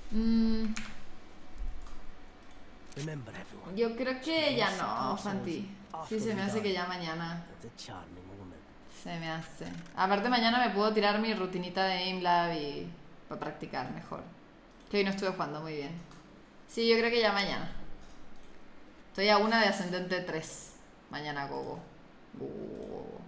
Yo creo que ya no, Fanti. Sí, se me hace que ya mañana. Se me hace. Aparte mañana me puedo tirar mi rutinita de AimLab y para practicar mejor. Que hoy no estuve jugando muy bien. Sí, yo creo que ya mañana. Estoy a una de ascendente 3. Mañana gogo. Gogo.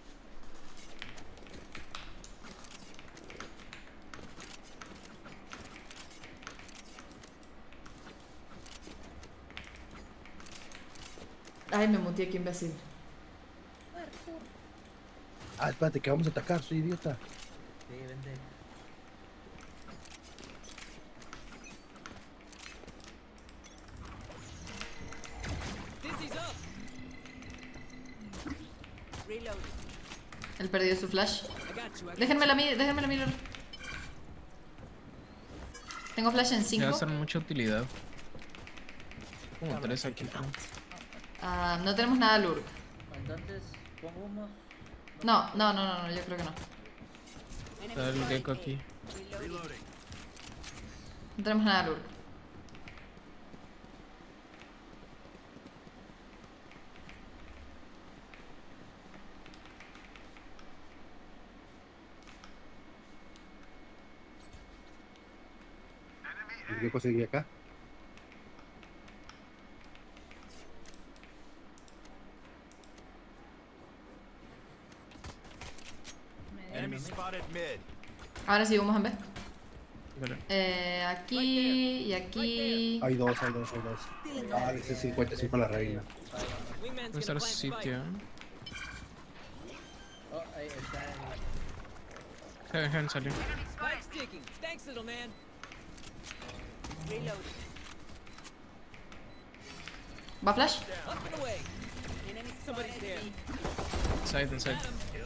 Ay, me muteé, qué imbécil. Ah, espérate, que vamos a atacar, soy idiota. Sí, vente. Él perdió su flash. Déjenmela a mí, Lord. Tengo flash en 5. Va a ser mucha utilidad. Como 3 aquí. No tenemos nada lurk. Entonces, pongamos... No, yo creo que no. Está el gecko aquí. No tenemos nada lurk. ¿Qué conseguí acá? Ahora sí, vamos a ver. Vale. Aquí y aquí. Hay dos. Ah, ese 55 la reina. ¿Dónde está el sitio? Oh, ahí está Heaven salió. ¿Va flash? Inside.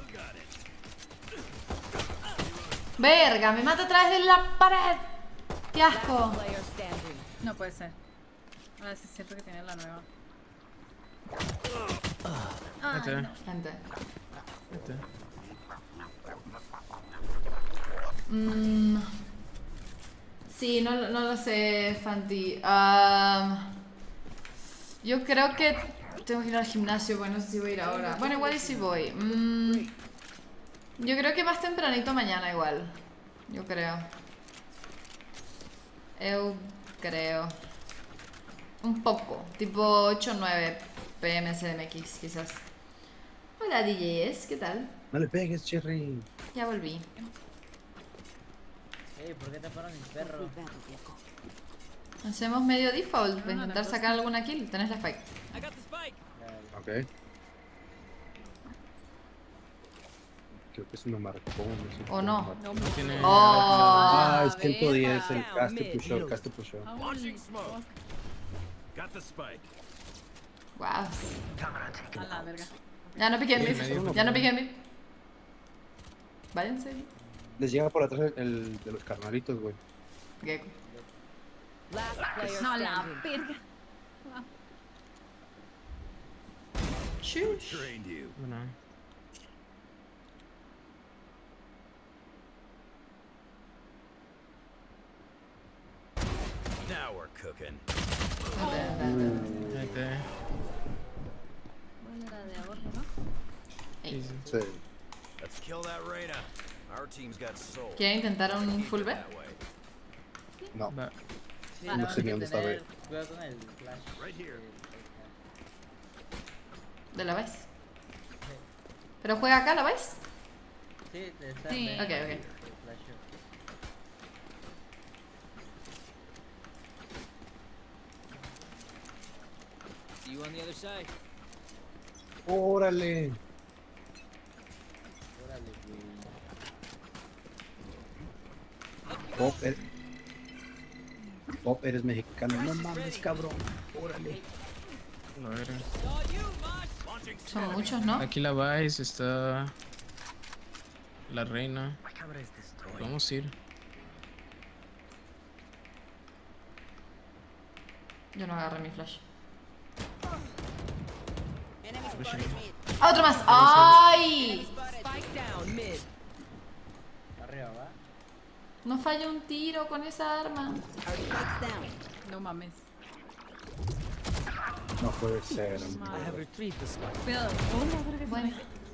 Verga, me mata a través de la pared. ¡Qué asco! No puede ser. Ahora sí siento que tiene la nueva. Vete. Gente. Vete. Sí, no lo sé, Fanti. Yo creo que tengo que ir al gimnasio. Bueno, no sé si voy a ir ahora. Bueno, igual y si voy. Yo creo que más tempranito mañana igual. Yo creo. Un poco. Tipo 8 o 9 PM CDMX quizás. Hola DJs, ¿qué tal? No le pegues, Cherry. Ya volví. ¿Por qué taparon mi perro? Hacemos medio default para intentar sacar alguna kill. Tenés la spike. Ok. Creo que se me marcó. No sé ¿O no? Tiene... Ah, es 110. El caste pushó. Wow. A la verga. Ya no piquen mid. Váyanse. Les llega por atrás el de los carnalitos, güey. Gecko. No, la verga. Shush. Bueno. Now we're cooking. Vete. ¿Cuál era de ahorro, no? Sí. Let's kill that Reyna. Our team's got soul. ¿Quieren intentar un full B? No. Va. Sí, No sé ni dónde está, tener cuidado con el flash. Right here. ¿De la vez? ¿Pero juega acá, la vez? Sí, está Sí. bien. Ok. El flash. See you on the other side. Órale. Órale, güey. Pop, eres mexicano. No mames, cabrón. Órale. A ver. Son muchos, ¿no? Aquí la Vice está. La reina. Vamos a ir. Yo no agarré mi flash. Pushing. ¡Ah, otro más! ¡Ay! Arriba, ¿va? No falló un tiro con esa arma. No mames. No puede ser. Cuidado. Oh, no, creo que Bueno.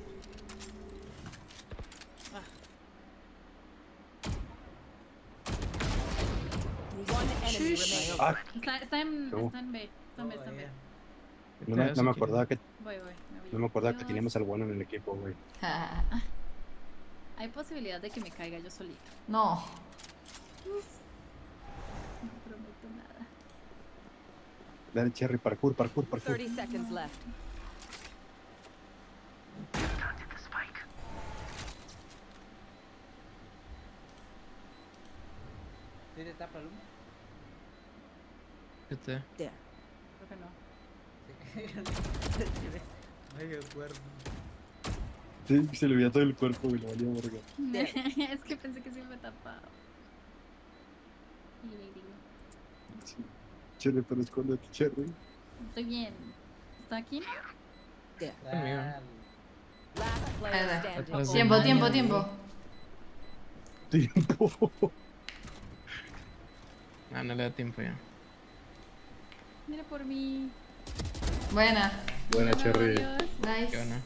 Ah, Está en No. B. Está en B. Está en B. no me acordaba que, Voy. no me acordaba que teníamos al bueno en el equipo, güey. Hay posibilidad de que me caiga yo solita. No. No prometo nada. Dale, Cherry, parkour. 30 seconds left. ¿Sí te tapa el humo? Este. There. Creo que no. Medio cuerpo. Sí, se le veía todo el cuerpo, güey, le valía verga. Es que pensé que sí me tapaba. Sí. Cherry, pero escóndete, Cherry. Estoy bien. ¿Está aquí? There. Conmigo. Last player Ahí va. standing. Atrás de Tiempo. Tiempo. Ah, no le da tiempo ya. Mira por mí. Buena. Buena, Cherry. Adiós. Qué Nice. bueno.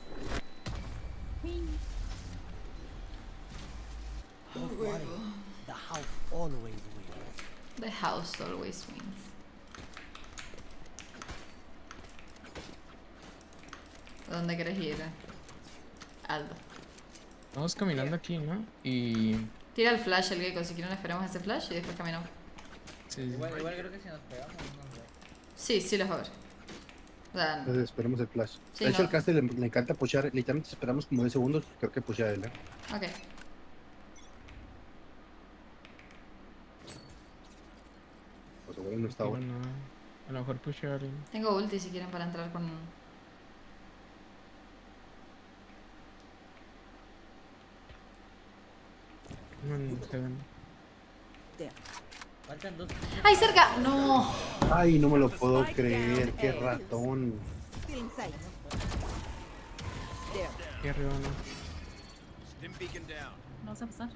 The house always wins. The house always wins. ¿A dónde quieres ir? Aldo. Vamos caminando aquí, ¿no? Y... Tira el flash, el gecko. Si quieren esperamos ese flash y después caminamos. Sí, Igual creo que si nos pegamos no nos ve. Sí, los va a ver. O sea, Entonces esperemos el flash. Sí, De hecho, no. el caster le encanta pushar. Literalmente esperamos como 10 segundos. Creo que pusha él, ¿eh? ok. Pues bueno, no está bueno. bueno. A lo mejor push a alguien. Tengo ulti si quieren para entrar con... No, en Heaven. There. Faltan dos. ¡Ay, cerca! ¡No! Ay, no me lo puedo creer. Qué ratón. Still in sight. There. Aquí arriba, ¿no? Stim beacon down. Vamos a pasar.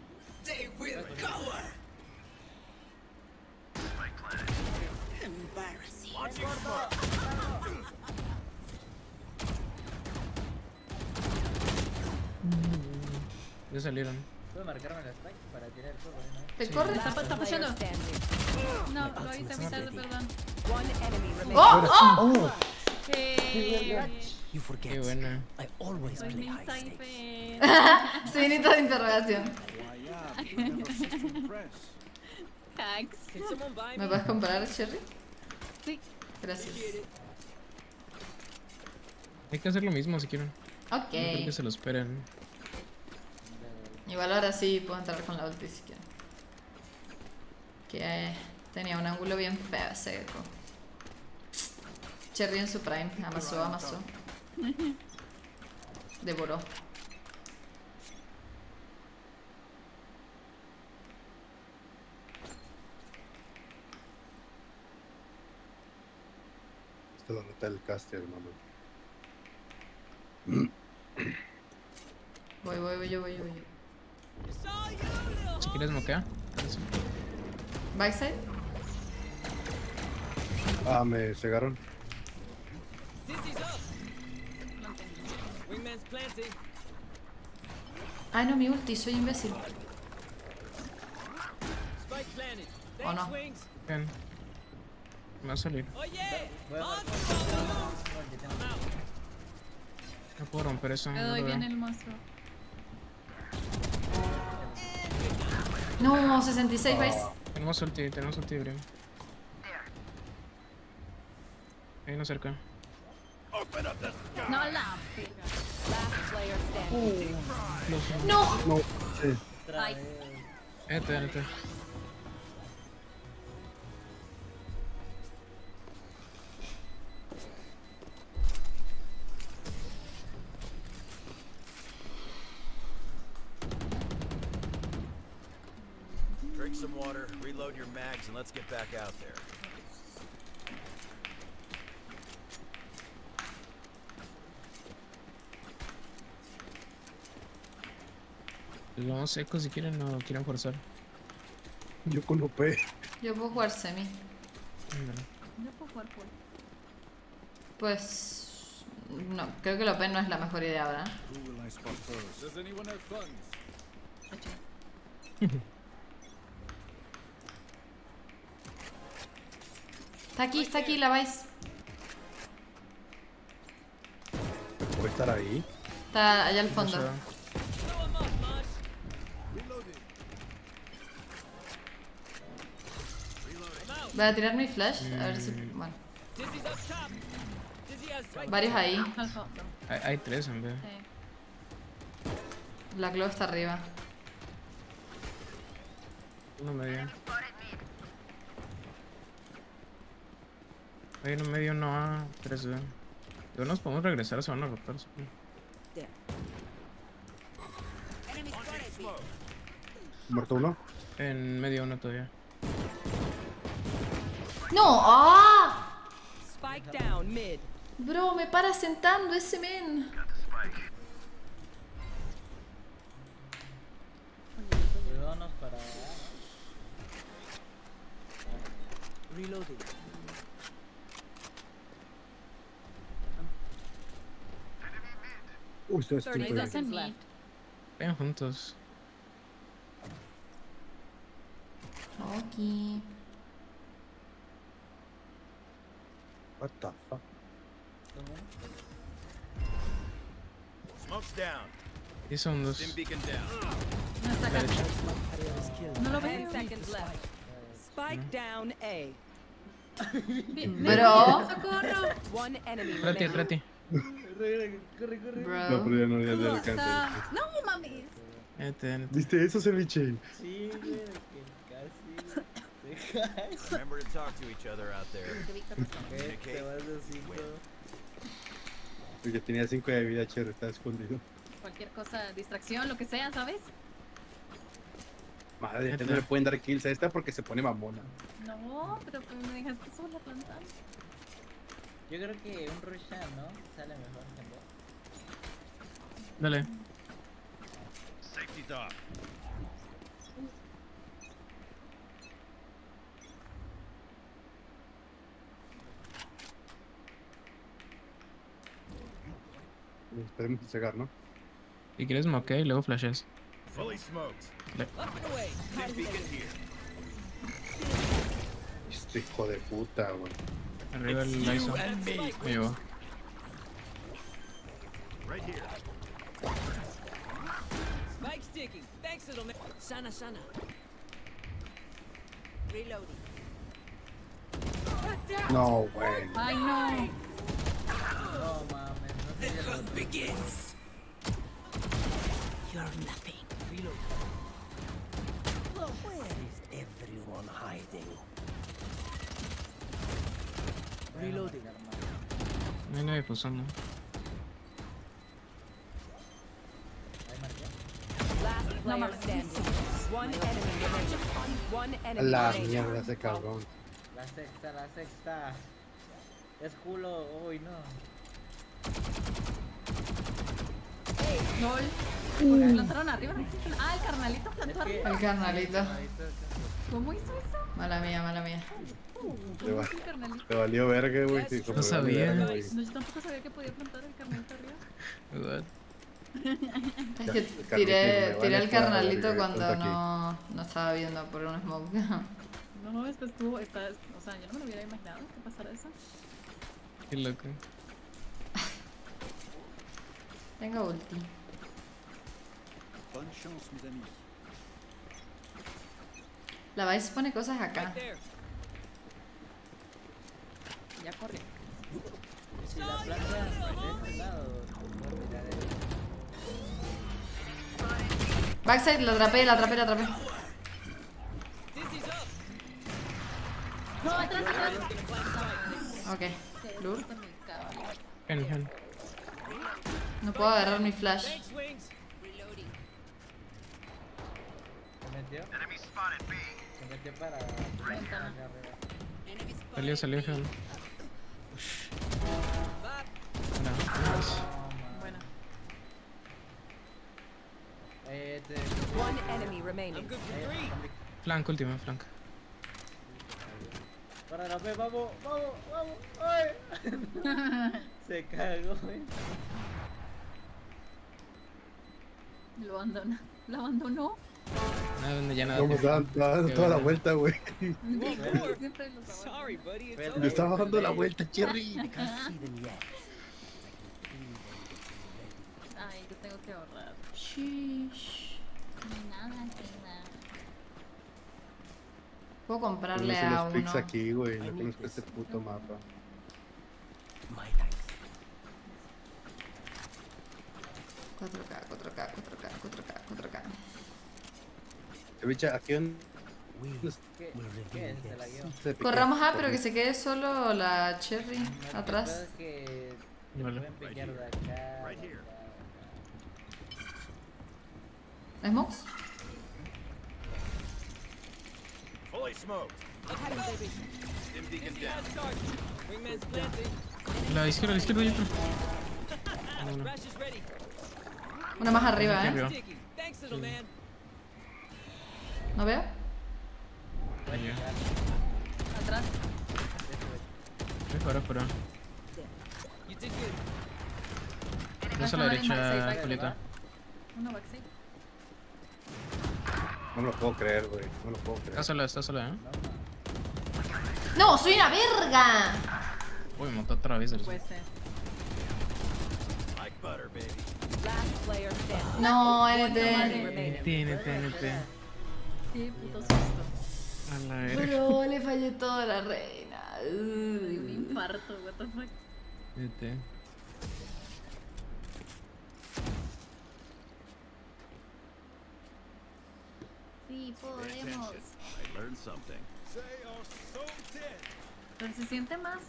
Ya salieron. ¿Puedo marcarme la spike para tirar el fuego? ¿No? ¿Te corre? Está Player pushando. standing. No, lo hice a mitad, perdón. One enemy remaining. ¡Oh! You Qué forget. buena. I always Soy play Min high stakes. Cypher. Signito de interrogación. Hacks. ¿Me puedes comprar, Cherry? Sí. Gracias. Hay que hacer lo mismo si quieren. No creo Ok. que se lo esperen. Igual ahora sí puedo entrar con la ulti si quieren. Que tenía un ángulo bien feo ese gecko. Cherry en su prime. Amasó. Devoró. Esta es la nota del caster, mamá. Voy yo. Si quieres moquea. Backside. Ah, me cegaron. Ay, no, mi ulti, soy imbécil. ¿O no? Bien. Va a salir. Voy a marcar. No puedo romper eso. Le no doy lo bien veo. el monstruo. No, 66, ¿veis? Tenemos ulti, Brim. Hay uno cerca. No, la pega. Last player standing. No. No, sí. Ay. Vete. Drink some water, reload your mags, and let's get back out there. Pues vamos secos si quieren, no quieren forzar. Yo con OP. Yo puedo jugar semi. Ándale. Yo puedo jugar full. Pues... No, creo que el OP no es la mejor idea ahora. Está aquí, la vais. ¿Puede estar ahí? Está allá al fondo. Eso. Voy a tirar mi flash, a ver si... Bueno. Varios ahí. Al fondo. Hay 3 en vez. Sí. La Claw está arriba. Uno medio. Hay uno medio, uno A, 3 B. Luego nos podemos regresar, se van a rotar. ¿Muerto uno? En medio uno todavía. ¡No! ¡Ah! Spike down mid. Bro, me para sentando ese men. Cuidémonos para... Reloading. Ustedes 30 estoy seconds left. Vayan juntos. Ok. What the fuck? Smoke's down. 10 segundos. Stim beacon down. No está acá. No lo 10 veo. seconds left. Spike down A. Bro. ¡Socorro! One enemy Reti, remaining. Reti. Bro. pero ya no, ya le alcancé. No mames. ¿Viste eso, Ceviche? Sí, güey, que casi... Se cae. Remember to talk to each other out there. Te vas de 5. Porque tenía 5 de vida, Cher, estaba escondido. Cualquier cosa, distracción, lo que sea, ¿sabes? Madre, no le pueden dar kills a esta porque se pone mamona. No, pero pues me dejaste sola plantando. Yo creo que un Roshan, ¿no? Sale mejor que vos. Dale. Safety's off. Esperemos llegar, ¿no? Si quieres moque y luego flashes. Fully smoked. Le- Stim beacon here. Este hijo de puta, güey. Arriba el Lyson. Me llevó. Right here. Spike sticking. Thanks, little man. Sana, sana. Reloading. No, güey. Ay, no. No mames, no sé. The hunt begins. You're nothing. Reload. Where is everyone hiding? Reloading. No hay nadie posando. Last player standing. One enemy remaining. One A enemy la remaining. mierda ese cabrón. La sexta. Es culo, uy, no. LOL. ¿Por qué plantaron arriba? Ah, el carnalito plantó arriba. El carnalito. ¿Cómo hizo eso? Mala mía, mala mía. Le, va- ¿Cómo hizo el carnalito? le valió verga, güey. Sí, como No le valió sabía. verga, güey. No, yo tampoco sabía que podía plantar el carnalito arriba. What? Es que El carnalito, tiré me vale el toda la carnalito verga, cuando ponte aquí. no estaba viendo por un smoke. No, después estuvo, o sea, yo no me lo hubiera imaginado que pasara eso. Qué loco. Tengo ulti. Bonne chance, mes amis. La Vice pone cosas acá. Right there. Ya corrió. Si la plantas de este lado, puedo tirar el... Backside, la atrapé. Dizzy's up. No, atrás. Ok. Lur. Gen. No puedo agarrar mi flash. Thanks, wings. ¿Se metió? Se metió para... Ventana. acá arriba. Salió Gen. Bueno, nice. Bueno. Te... One enemy remaining. I'm good for 3. Flank, último, flank. Para la fe, vamos, vamos, vamos. ¡Ay! Se cagó, Lo abandonó. ¿Lo abandonó? No, ya nada. ¿Cómo estaban dando toda la vuelta, güey? Siempre los abandono. Sorry, buddy. It's Pero- over. Le estaba dando la vuelta, Cherry. I can't see them yet. Ay, yo tengo que ahorrar. Sheesh. Nada, nada. Puedo comprarle No sé a los pics uno. aquí, güey. No conozco este puto mapa. My dice. 4K, 4K, 4K, 4K, 4K. Bicha, aquí un... We ¿Qué? will ¿Qué reveal es? Se la this. guió. Corramos A, pero que se quede solo la Cherry No, que atrás. pasa es que te Vale. pueden piquear de acá. Right here. ¿Smokes? Fully smoked. Stim beacon down. Wingman's planting. La izquierda, hay otro. Rash is ready. Una más arriba, Arriba. Sticky. Thanks, little man. ¿No veo? Ahí ya. Atrás. Fuera. You did good. Dos a la derecha, Julieta. Uno backside. No me lo puedo creer, güey. No me lo puedo creer. Está sola, ¿eh? ¡No! ¡Soy una verga! Uy, me mató otra vez el... Puede ser. Like butter, baby. Last player standing. No, One NT. remaining. NT. Qué puto susto. A la verga. Bro, le fallé todo a la reina. Un infarto, what the fuck. NT. Sí, podemos. I learned something. Pero se siente más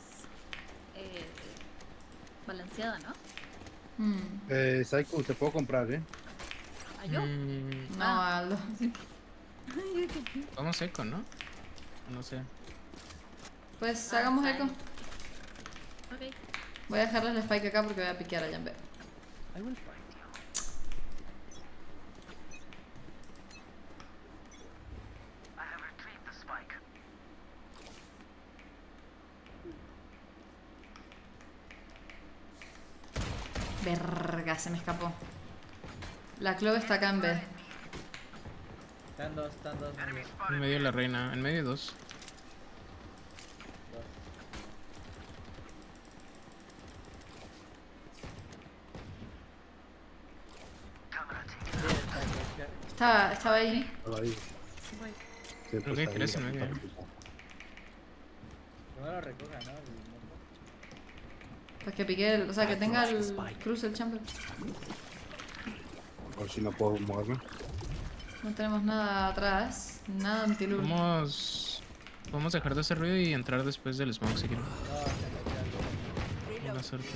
balanceada, ¿no? Psycho, te puedo comprar, ¿eh? ¿A yo? No, Aldo. Vamos eco, ¿no? No sé. Pues hagamos eco. Ok. Voy a dejarles el spike acá porque voy a piquear a Jambe. I will find you. Verga, se me escapó. La Clove está acá en B. Están dos, medio. En medio la reina. En medio dos. Estaba ahí. Estaba ahí. Voy. Siempre Ok, está ahí, crece en la medio. puta. No lo recoja, ¿no? Pues que pique el. O sea, que tenga el cruce el chamber. Por si no puedo moverme. No tenemos nada atrás. Nada anti-lure. Podemos dejar de hacer ruido y entrar después del smoke si quieren. Buena suerte.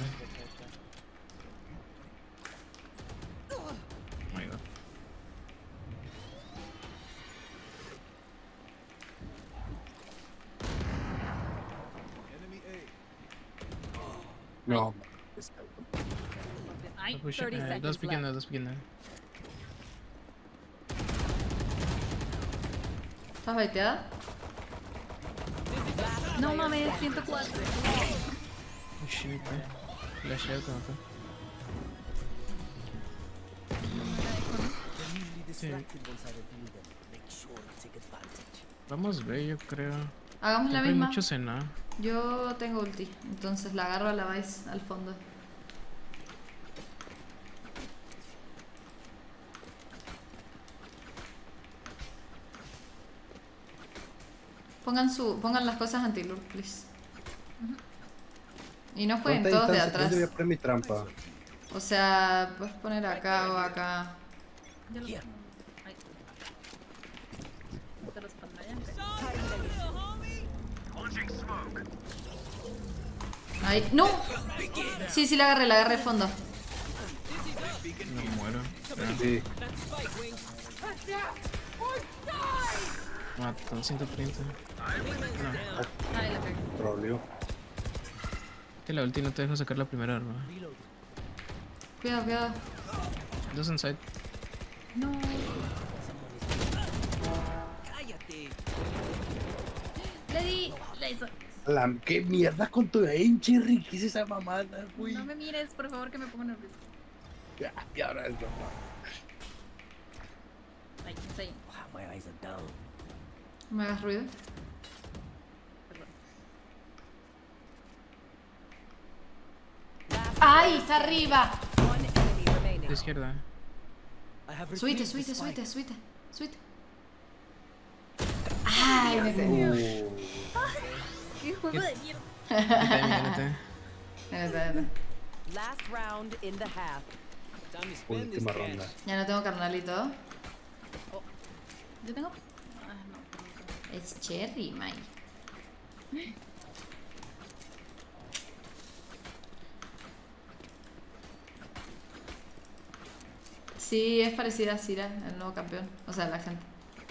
Oh my god. No. Ay, Push, 30 seconds dos piqueando, left. dos piqueando. ¿Estás baiteada? no mames, 104. Oh shit, flasheo como acá. Sí. Vamos B, yo creo. Hagamos la Siempre hay misma. muchos en A. Yo tengo ulti. Entonces la agarro a la Vice al fondo. Pongan las cosas anti-lure, please. Y no jueguen ¿Cuánta todos de distancia? atrás. Yo voy a poner mi trampa. O sea, puedes poner acá o acá. Yo lo pongo. Ay. Te los pantalla. Ahí. ¡No! Sí, sí, la agarré fondo. Me muero. Sí. Mató 130. Ay, la pegué. Troleo. Que la ulti no te deja sacar la primera arma. Cuidado, cuidado. Dos inside. No. Cállate. di. La hizo. ¿Qué mierda con tu aim, Cherry? ¿Qué es esa mamada, güey? No me mires, por favor, que me pongo nervioso. Y ahora es mamá. Ay, está ahí. No me hagas ruido. ¡Ay! ¡Está arriba! One enemy remaining. De izquierda. Suite. ¡Ay! Me pegó. ¡Qué juego de mierda! Vete. Last round in the half. Time to spend this Última cash. ronda. Ya no tengo carnalito. Yo tengo. Ah, no. Es Cherry, May. Sí, es parecida a Sira, el nuevo campeón. O sea, la gente.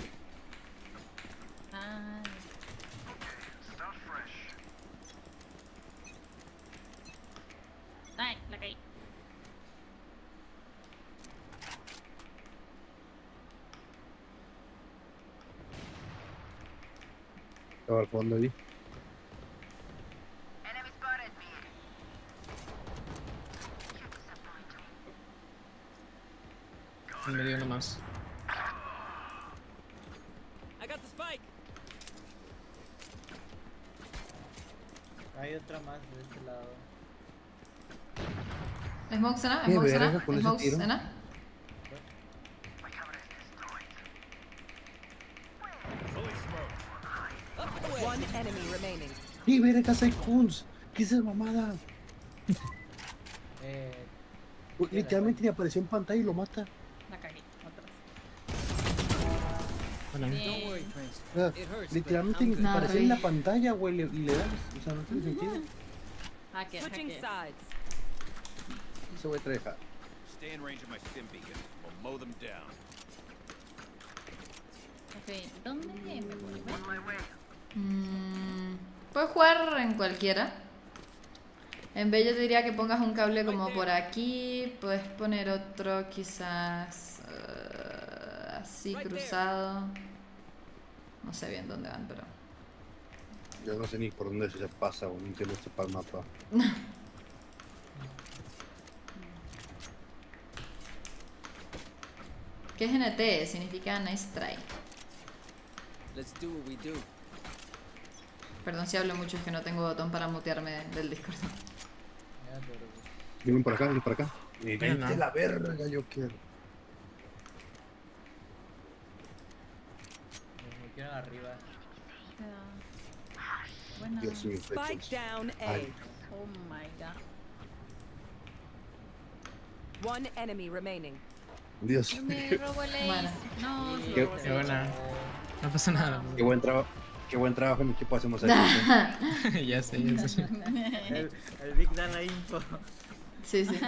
Ah, ay, la caí. Estaba al fondo ahí. Me dio uno más. I got the spike. Hay otra más de este lado. ¿Smoke cena? Qué ¿Smoke verga cena? con ese ¿Smoke tiro. cena? One enemy remaining. ¡Y verga, hay Kunz! ¿Qué es esa mamada? Güey, literalmente le apareció en pantalla y lo mata. La cagué. Otra Hola. vez. Don't Bien. worry, Prince. O sea, It hurts, literalmente but I'm le good. apareció No, en la Rey. pantalla, güey, y le das. O sea, no tiene sentido. Hacker, Switching hacker. sides. Ese güey trae hack. Stay in range of my stim beacon. We'll mow them down. Ok, ¿dónde me voy? Puedes jugar en cualquiera. En vez yo te diría que pongas un cable como por aquí. Puedes poner otro quizás así cruzado. No sé bien dónde van, pero... Yo no sé ni por dónde se pasa, güey. No entiendo este para el mapa. ¿Qué es NT? Significa nice try. Let's do what we do. Perdón si hablo mucho, es que no tengo botón para mutearme del Discord. Vienen por acá, vienen por acá. Y Pero vente no. la verga, yo quiero. Me metieron arriba. Bueno. Dios mío, Spike infections. down A. Ay. Oh my god. One enemy remaining. Dios. Me robó el ace. Bueno. No, se Qué- lo robó. Qué buena. No pasa nada. Qué buen trabajo. Qué buen trabajo en equipo hacemos aquí. Ya sé, ya sé. El Big Dan la info. Sí, sí.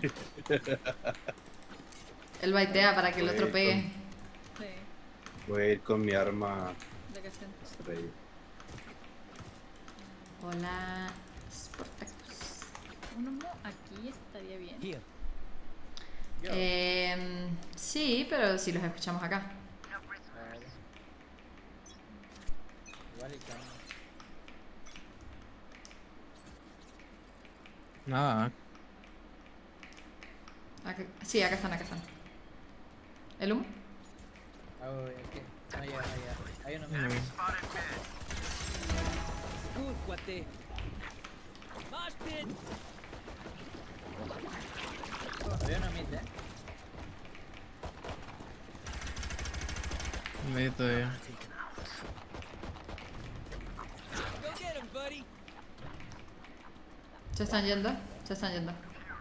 Él baitea para que el otro pegue. Sí, Voy a ir con mi arma de que estén. estrella. Hola, Sportacus. Uno aquí estaría bien. Here. Sí, pero si los escuchamos acá. Igual y cambio. Nada. Sí, acá están, acá están. ¿El humo? Ah, güey, aquí. No, ya. Hay uno No, más. Good, cuate. Mosh pit. Había una mid, medio todavía. Go get him, buddy. Se están yendo, se están yendo.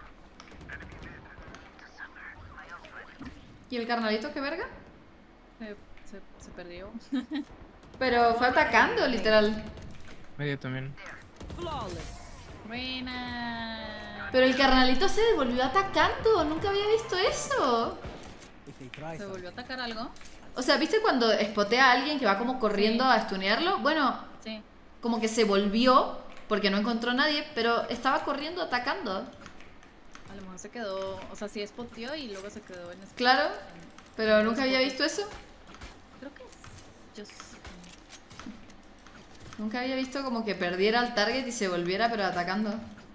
¿Y el carnalito qué verga? Se perdió. Pero fue atacando, literal. Medio también. Flawless. Buena. Pero el carnalito se devolvió atacando. Nunca había visto eso. ¿Se volvió a atacar algo? O sea, ¿viste cuando spotea a alguien que va como corriendo Sí. a stunearlo? Bueno, Sí. como que se volvió porque no encontró a nadie, pero estaba corriendo atacando. A lo mejor se quedó. O sea, sí spoteó y luego se quedó en. Claro, pero nunca había visto eso. Creo que es. Yo. Nunca había visto como que perdiera el target y se volviera pero atacando.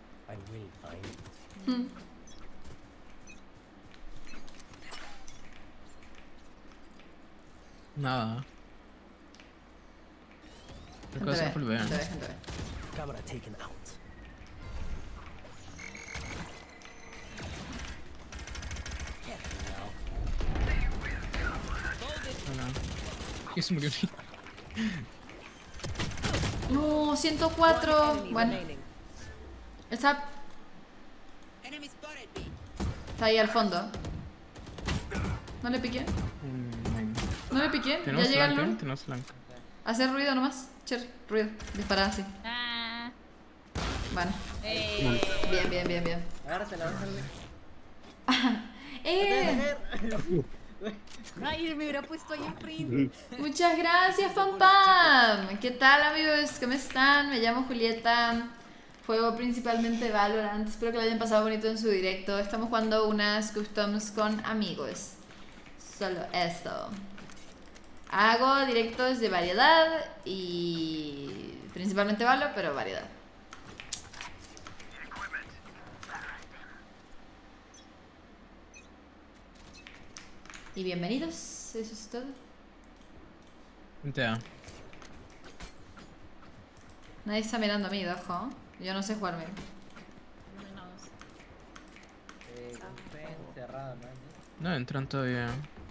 Nada. Creo que va a ser full B. Gente B. Camera taken out. Y se murió. No, 104. Enemy Bueno, remaining. está ahí al fondo. No le piqué. No le piqué. Ya Tenemos llega el flank, LOL. tenemos flank. Hacer ruido nomás. Cher, ruido. Disparar así. Ah, Bueno. eh, Bien. Agárrate la base. ay, me hubiera puesto ahí enfrente. Muchas gracias, Pam Pam. ¿Qué tal, amigos? ¿Cómo están? Me llamo Julieta. Juego principalmente Valorant. Espero que lo hayan pasado bonito en su directo. Estamos jugando unas customs con amigos. Solo esto. Hago directos de variedad y principalmente Valo, pero variedad. Y bienvenidos, eso es todo. Vente A. Nadie está mirando a mí, ojo. Yo no sé jugar bien. Encerrada, ¿no? No entran todavía.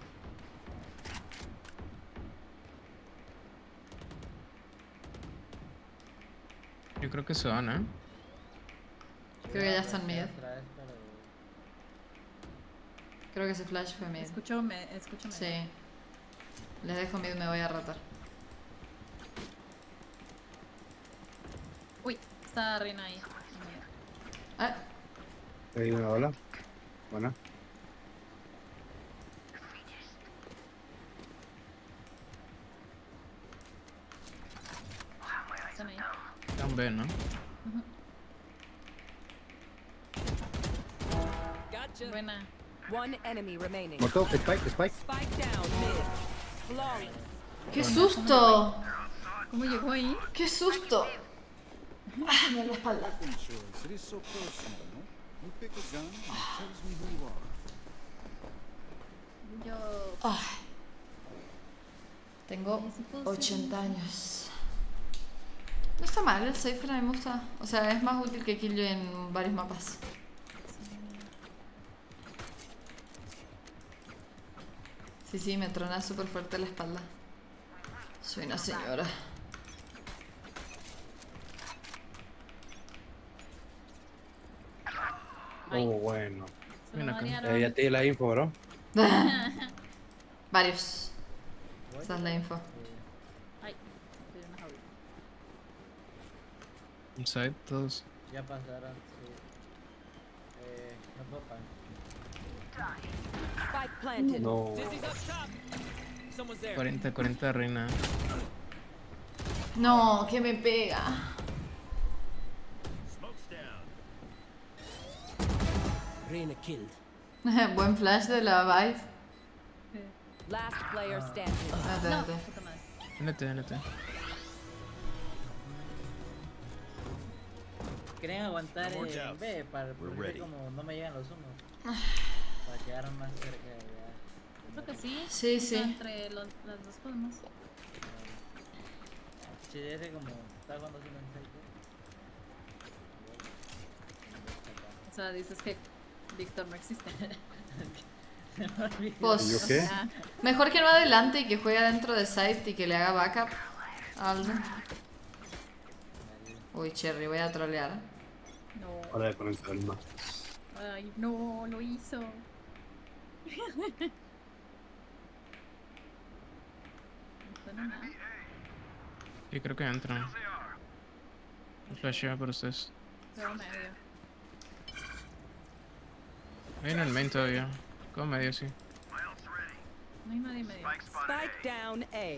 Yo creo que se van, ¿eh? Creo que ya están mid. Otra vez, pero... Creo que ese flash fue mid. Escúchame. Sí. Les dejo mid, me voy a rotar. Uy, está Reina ahí. Ah, Hay una ola. Buena. Están ahí. Están B, ¿no? Gotcha. Buena. One enemy remaining. Muerto, Spike. Spike down mid. Flawless. ¡qué susto! ¿Cómo llegó ahí? ¡Qué susto! Ah, me da la espalda. Insurance, it is so personal, no? You pick a gun and it tells me who you are. Yo. Ay. Tengo 80 años. No está mal, el Cypher a mí me gusta. O sea, es más útil que Killjoy en varios mapas. Sí, me trona súper fuerte la espalda. Soy una señora. Ay. Bueno. Se lo Ven acá. banearon. Ya te di la info, bro. Varios. Esa es la info. Ay, estoy en una jaula. Inside, todos. Ya pasaron, sí. No puedo pagar. Spike planted. No. Dizzy's up top. Someone's there. 40 reina. No, que me pega. Smoke's down. Reina killed. Buen flash de la Vive. Last player standing. Espérate. Puta madre. NT. ¿Quieren aguantar More en B para We're porque ready. como no me llegan los humos? Para quedar más cerca de allá. Creo que sí. Sí, sí. Entre las dos podemos. Sí, ese como está jugando así en O sea, dices que Víctor no existe. Pues, ¿Y yo qué? Ah, mejor que no adelante y que juegue dentro de site y que le haga backup a algo. Uy, Cherry, voy a trolear. no. Hora de ponerse el más. Ay, no, lo hizo. No suena nada. Sí, creo que entran. Flashea por ustedes. Pero medio. Hay en el main todavía. Como medio, sí. No hay nadie medio. Spike down A.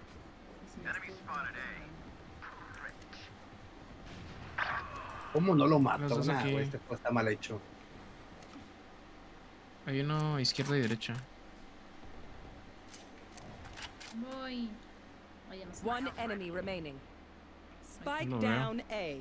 ¿Cómo no lo mato? Los dos Nah, aquí. güey, este juego está mal hecho. Hay uno izquierda y derecha. Voy. Oye, no sé. One enemy remaining. Spike No veo. down A.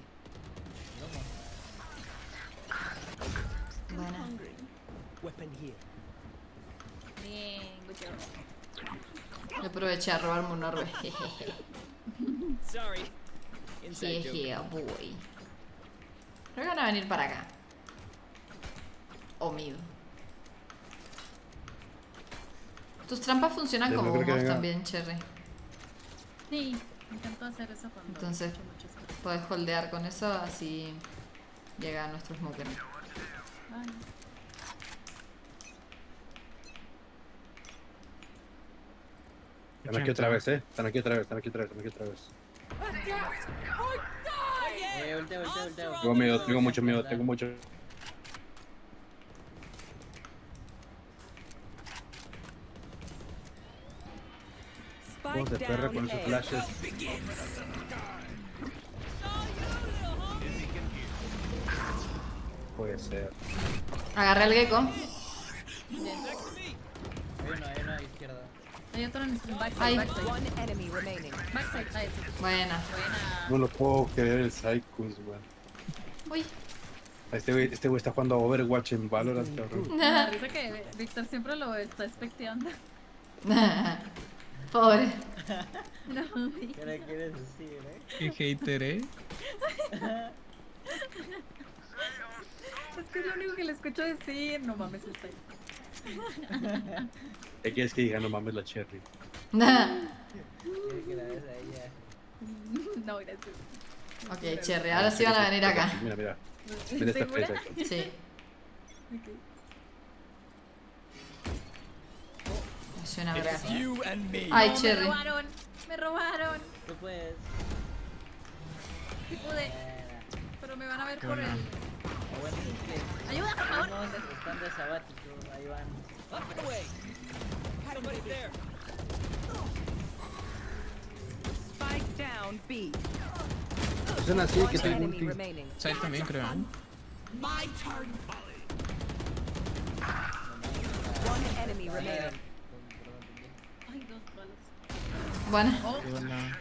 Buena. Weapon here. Bien, good job. Yo aproveché a robarme un orbe. Sorry. Inside joke. Jeje, boy. Creo que van a venir para acá. O mid. Tus trampas funcionan Yo no como creo que humos venga. también, Cherry. Sí, intento hacer eso cuando Entonces, mucho espacio. podés holdear con eso, así llega a nuestro smoker. Ay, Están aquí otra vez, Están aquí otra vez, están aquí otra vez, están aquí otra vez. Ulteo. Tengo miedo, tengo mucho miedo, tengo mucho. ¿Cómo Spike se perra down con esos A. flashes? Puede ser. Agarré al gecko. Hay uno a izquierda. hay otro en el Ay. backside. One enemy remaining. Backside. Ahí, sí. Buena. Buena. No lo puedo creer el Psychus, weón. Uy. Este güey está jugando Overwatch en Valorant, cabrón. Me da risa que Víctor siempre lo está especteando. Pobre. No, ¿Qué le quieres decir, Qué hater, es que es lo único que le escucho decir. No mames, está ahí. ¿Qué quieres que diga? No mames la Cherry. Quiere que la des a ella. No, gracias. Ok, Cherry, ahora sí van a venir acá. Mira, mira. Mira esta ¿Segura? presa. Sí. Ok. Es una verga. You and me. Ay, No, Cherry. Me robaron. Me robaron. Tú puedes. Sí pude. Pero me van a ver por Buena. el. Aguántense. Ayuda, por favor. Unos están de sabático. Ahí van. Up and away. Somebody's there. Spike down B. Son así que One tengo enemy ulti. remaining. Side también, creo. One enemy remaining. Ay, 2 balas. Buena. Buena.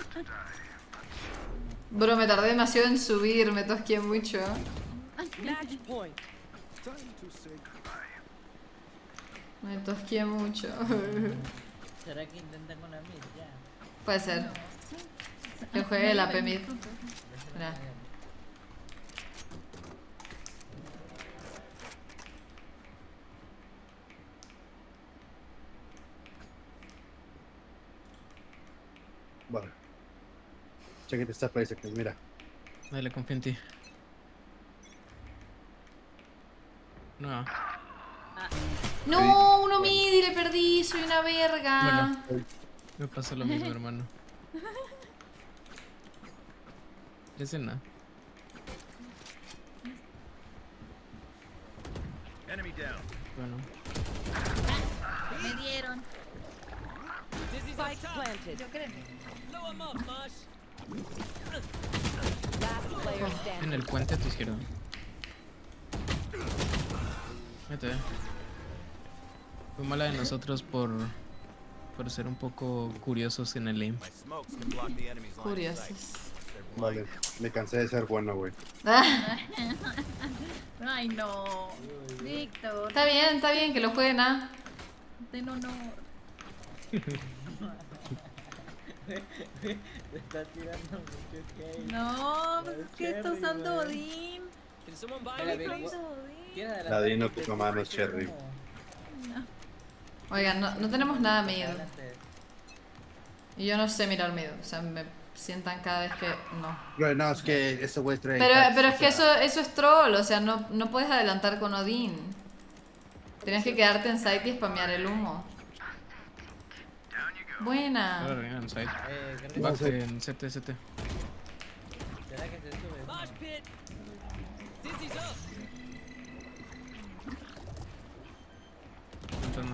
Bro, me tardé demasiado en subir, me tosqué mucho. Match point. Time to say Me tosqué mucho. ¿Será que intentan con la mid ya? Puede ser. Que juegue la P mid. Mira. Vale. Chequete esta presa que mira. Dale, confío en ti. No. No, uno mid y le perdí, soy una verga. Bueno. Me pasa lo mismo, hermano. Escena. enemy down. Bueno. Me dieron. Dizzy's up Spike top. planted. Yo creo. Blow him up, Mosh. Last player En standing. el puente a tu izquierda. Vete. Fue mala de nosotros por ser un poco curiosos en el aim. My smokes can block the enemy's line of sight. Curiosos. Vale. Me cansé de ser bueno, güey. Ay, no. Víctor. Está bien que lo jueguen, ¿ah? Ten honor. Te está tirando mucho hate. No, pues es que está Cherry, usando güey. Odín. Can someone buy Mira, me, Vic, please? Está usando Odín. ¿Quieres adelantar? La Dino Porque tu mamá es es Cherry. como- Oigan, no tenemos nada mid. Adelante. Y yo no sé mirar mid. O sea, me sientan cada vez que. No. Bro, no, es que ese güey trae. Pero es que eso es troll. O sea, no puedes adelantar con Odín. Tienes que quedarte en site y spamear el humo. Ahora Buena. reina en side. ¿Qué rico. Back en CT. ¿Será que se sube? Mosh pit. Dizzy's up. Intentando.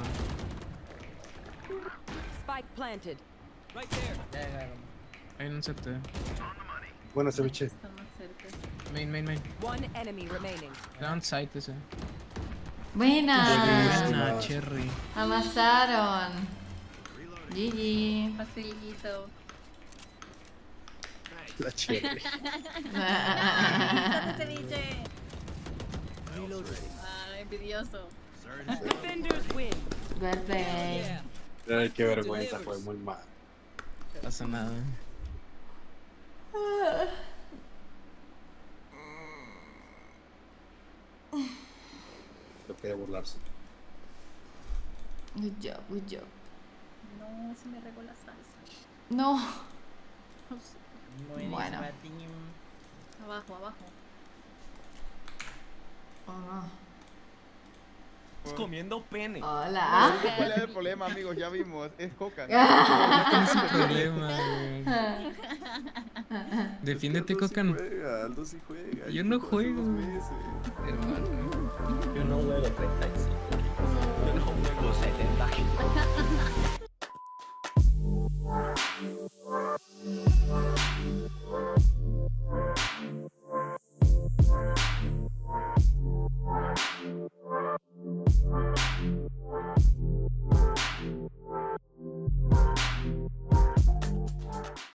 Spike planted. Right there. Ya llegaron. Hay un CT. Bueno, ese biche. Están más cerca. Main. One enemy remaining. Down side ese. Buena. Buena, Cherry. Amasaron. GG. Facilito. La cherry. ¡Ese biche! Ah, envidioso. Defenders win. Well played. Ay, qué vergüenza, fue muy mal. No pasa nada. No quiere burlarse. Good job, good job. No, se me regó la salsa. No. Bueno. Abajo, abajo. Oh, no. Comiendo pene. Hola. ¿Cuál es el problema, amigos? Ya vimos. Es Coca. ¿Cuál es el problema, güey? Defiéndete, Cocan. Aldo sí juega. Yo no juego. Hermano. Yo no juego 35. Yo no juego 70.